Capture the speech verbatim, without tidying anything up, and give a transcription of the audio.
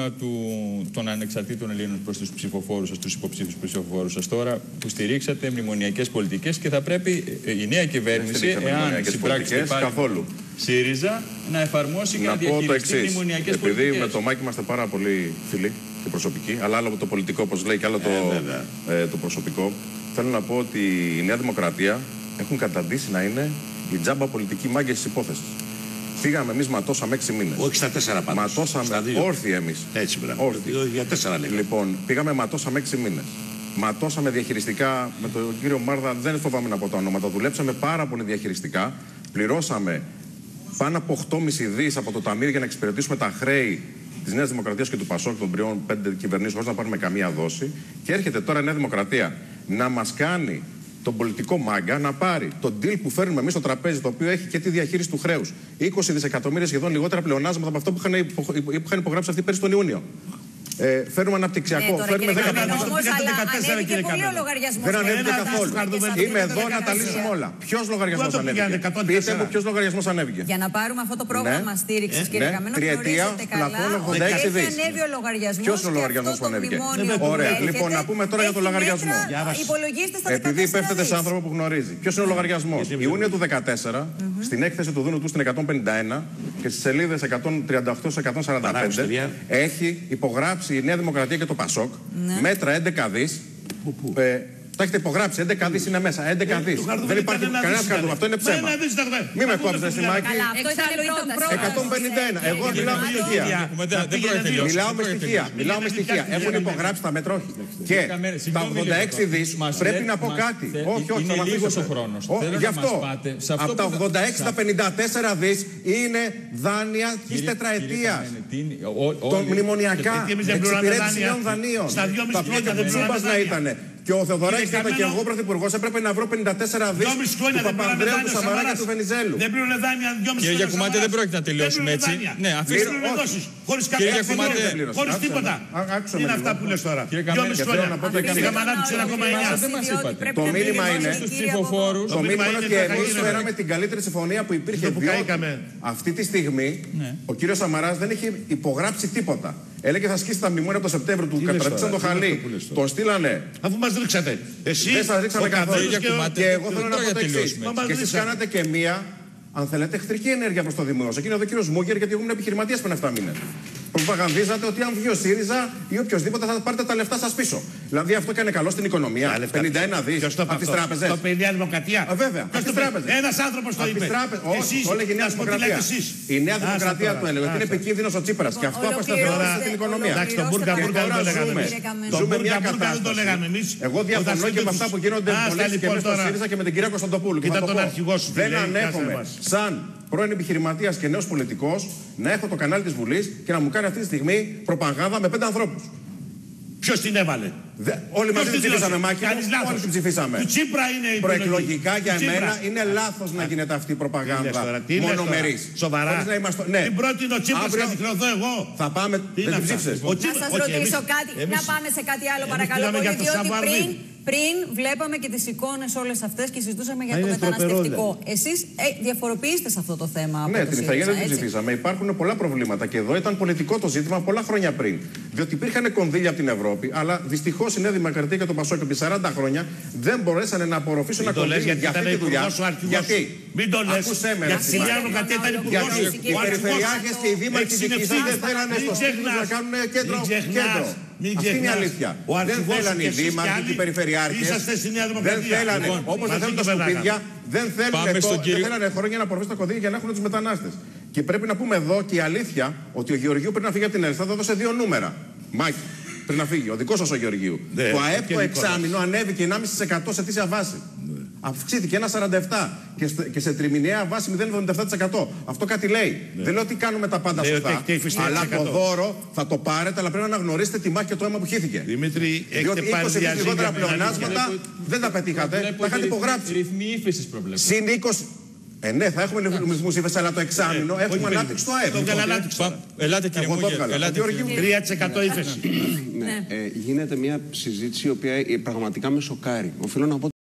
άνοιγμα του, των ανεξαρτήτων Ελλήνων προς τους ψηφοφόρους σας, τους υποψήφιους ψηφοφόρους σας τώρα, που στηρίξατε μνημονιακές πολιτικές και θα πρέπει η νέα κυβέρνηση, εάν συμπράξει καθόλου ΣΥΡΙΖΑ, να εφαρμόσει και να, να διαχειριστεί μνημονιακές Επειδή πολιτικές. Επειδή με το Μάκη είμαστε πάρα πολύ φίλοι και προσωπικοί, αλλά άλλο το πολιτικό, όπως λέει, και άλλο το, ε, ε, το προσωπικό, θέλω να πω ότι η Νέα Δημοκρατία έχουν καταντήσει να είναι η τζάμπα πολιτική μάγκες της υπόθεσης. Πήγαμε εμείς, ματώσαμε έξι μήνες. Όχι στα τέσσερα πάντως. Ματώσαμε όρθιοι εμείς. Έτσι, μπράβο. Για τέσσερα λέγαμε. Λοιπόν, πήγαμε, ματώσαμε έξι μήνες. Ματώσαμε διαχειριστικά με τον κύριο Μάρδα, δεν φοβάμαι να πω τα ονόματα. Δουλέψαμε πάρα πολύ διαχειριστικά. Πληρώσαμε πάνω από οκτώ κόμμα πέντε δις από το Ταμείο για να εξυπηρετήσουμε τα χρέη της Νέας Δημοκρατίας και του Πασόκ, των τριών πέντε κυβερνήσεων, χωρίς να πάρουμε καμία δόση. Και έρχεται τώρα η Νέα Δημοκρατία να μας κάνει τον πολιτικό μάγκα, να πάρει τον deal που φέρνουμε εμείς στο τραπέζι, το οποίο έχει και τη διαχείριση του χρέους. είκοσι δισεκατομμύρια σχεδόν λιγότερα πλεονάσματα από αυτό που είχαν, υπο, που είχαν υπογράψει αυτοί πέρυσι τον Ιούνιο. Ε, φέρνουμε αναπτυξιακό, ναι, φέρνουμε δέκα δεκαπέντε. Όμως, αλλά ανέβηκε πολύ ο λογαριασμός. Δεν ανέβηκε καθόλου. Είμαι εδώ να τα λύσουμε όλα. Ποιος λογαριασμός ανέβηκε? Πείτε μου ποιος λογαριασμός ανέβηκε. Για να πάρουμε αυτό το πρόγραμμα ναι. στήριξης, ναι. κύριε Καμένο, τριετία, πλαφόν ογδόντα έξι δις. Έχει ανέβει ο λογαριασμός. Ποιος ο λογαριασμός που ανέβηκε? Ωραία, λοιπόν, να πούμε τώρα για το λογαριασμό. Επειδή πέφτετε σε άνθρωπο που γνωρίζει. Ποιος είναι ο λογαριασμός? Ιούνιο του δεκατέσσερα, στην έκθεση του Δούνου του στην εκατόν πενήντα ένα και στις σελίδες εκατόν τριάντα οκτώ σε εκατόν σαράντα πέντε έχει υπογράψει η Νέα Δημοκρατία και το Πασόκ, ναι. μέτρα έντεκα δις. Που, που. Ε, τα έχετε υπογράψει, έντεκα δις είναι μέσα, έντεκα δις. Δεν υπάρχει κανένα χαρτί, αυτό είναι ψέμα. Μην με κόψετε, Σιμάκη. εκατόν πενήντα ένα. Εγώ μιλάω με στοιχεία. Μιλάω με στοιχεία. Μιλάω με στοιχεία. Έχουν υπογράψει τα μέτρα, όχι. Και τα ογδόντα έξι δις πρέπει να πω κάτι. Όχι, όχι, θα με αφήσετε. Γι' αυτό, από τα ογδόντα έξι τα πενήντα τέσσερα δις είναι δάνεια της τετραετίας. Των μνημονιακά. Εξυπηρέτηση νέων δανείων. Τα πρώτα του Τσούμπας να ήτανε. Και ο Θεοδωράκης είπε και εγώ πρωθυπουργός έπρεπε να βρω πενήντα τέσσερα δις του Παπανδρέου, του Σαμαρά και του Βενιζέλου. Δεν πλήρωνε δάνεια δυόμισι χρόνια. Κύριε Γιακουμάτη, δεν πρόκειται να τελειώσουμε έτσι. Ναι, αφήστε. Χωρίς κάποια δόση. Χωρίς τίποτα. Είναι αυτά που λες τώρα. δυόμισι χρόνια. Είχαμε ανάπτυξη ένα κόμμα εννιά. Το μήνυμα είναι στους ψηφοφόρους. Το μήνυμα είναι ότι εμείς φέραμε την καλύτερη συμφωνία που υπήρχε. Αυτή τη στιγμή ο κύριος Σαμαράς δεν έχει υπογράψει τίποτα. Έλεγε θα σκίσει τα μνημόνια από το Σεπτέμβριο του, κατρατήσαν το χαλί. Τον στείλανε. Αφού μας ρίξατε. Εσείς, δεν σας ρίξαμε καθόλου. Και, και εγώ θέλω να πω το εξής. Και εσείς κάνατε και μία, αν θέλετε, εχθρική ενέργεια προς το δημόσιο. Εκεί είναι εδώ ο κύριος Μούγκερ, γιατί εγώ ήμουν επιχειρηματίας πριν εφτά μήνες. Προπαγανδίζατε ότι αν βγει ο ΣΥΡΙΖΑ ή οποιοδήποτε θα πάρετε τα λεφτά σας πίσω. Δηλαδή αυτό έκανε καλό στην οικονομία. πενήντα ένα δις από τις τράπεζες. Το είπε η Νέα Δημοκρατία. Βέβαια, από τις τράπεζες. Ένας άνθρωπος το είπε. Όχι, το έλεγε η Νέα Δημοκρατία. Η Νέα Δημοκρατία του έλεγε ότι είναι επικίνδυνος ο Τσίπρας. Και αυτό αποσταθεροποιήσε την οικονομία. Εντάξει, τον Μπούρκα Μπούρκα δεν το λέγαμε. Ζούμε μια κατάσταση. Εγώ διαφωνώ και με αυτά που γίνονται πολλές και μέσα στο ΣΥΡΙΖΑ και με την κυρία Κωνσταντοπούλου. Δεν ανέχομαι σαν πρώην επιχειρηματίας και νέος πολιτικός να έχω το κανάλι της Βουλής και να μου κάνει αυτή τη στιγμή προπαγάνδα με πέντε ανθρώπους. Ποιος την έβαλε? Δε, όλοι μαζί την ψηφίσαμε, Μάκη. Όλοι την ψηφίσαμε. Του Τσίπρα είναι η προεκλογικά για μένα είναι λάθος να γίνεται αυτή η προπαγάνδα. Μονομερής. Σοβαρά. Ναι. Την πρότεινε ο Τσίπρας και θα διχρωθώ εγώ. Θα πάμε. Δεν την ψήφισες. Να σας ρωτήσω κάτι. Να πάμε σε κάτι άλλο παρακαλώ πολύ. Διότι πριν. Πριν βλέπαμε και τις εικόνες όλες αυτές και συζητούσαμε για το μεταναστευτικό. Εσείς ε, διαφοροποιήστε σε αυτό το θέμα. Από ναι, το την Ιθαγένεια δεν την ψηφίσαμε. Υπάρχουν πολλά προβλήματα και εδώ ήταν πολιτικό το ζήτημα πολλά χρόνια πριν. Διότι υπήρχαν κονδύλια από την Ευρώπη, αλλά δυστυχώς η Νέα Δημοκρατία και το Πασόκ επί σαράντα χρόνια δεν μπορέσανε να απορροφήσουν ένα κονδύλιο για αυτή τη δουλειά. Γιατί? Μην το λες. Ακούσέ με. Γιατί η Νέα Δημοκρατία ήταν υπουργός. Οι περιφερειάρχες και οι δήμαρχοι δική σας δεν θέλανε στο σπίτι να κάνουν κέντρο. Αυτή είναι η αλήθεια. Δεν θέλανε οι δήμαρχοι και οι περιφερειάρχες. Δεν θέλανε. Όπως δεν θέλουν τα σκουπίδια, δεν θέλανε χρόνια να απορροφήσουν τα κονδύλια για να έχουν τους μετανάστες. Και πρέπει να πούμε εδώ και η αλήθεια ότι ο Γεωργίου πριν να φύγει από την Ελλάδα έδωσε δύο νούμερα. Μάκη, πριν να φύγει. Ο δικός σας ο Γεωργίου. Το ΑΕΠ το εξάμηνο ανέβηκε ενάμιση τοις εκατό σε αιτήσια βάση. Αυξήθηκε ένα σαράντα επτά και, και σε τριμηνιαία βάση μηδέν κόμμα εβδομήντα επτά τοις εκατό. Αυτό κάτι λέει. Ναι. Δεν λέω ότι κάνουμε τα πάντα σωστά. Αλλά το δώρο θα το πάρετε, αλλά πρέπει να αναγνωρίσετε τη μάχη και το αίμα που χύθηκε. Δημήτρη, διότι είκοσι δις λιγότερα πλεονάσματα δεν τα πετύχατε. Τα είχατε υπογράψει. Ρυθμοί ύφεσης προβλέπουν. Συν είκοσι. Ε, ναι, θα έχουμε ρυθμούς ύφεσης, αλλά το εξάμηνο ε, έχουμε ανάπτυξη στο ΑΕΠ. Τον καλά ανάπτυξη. Ελάτε κύριε Μούγκερ. τρία τοις εκατό ύφεση. Γίνεται μια συζήτηση η οποία πραγματικά με σοκάρει. Οφείλω να πω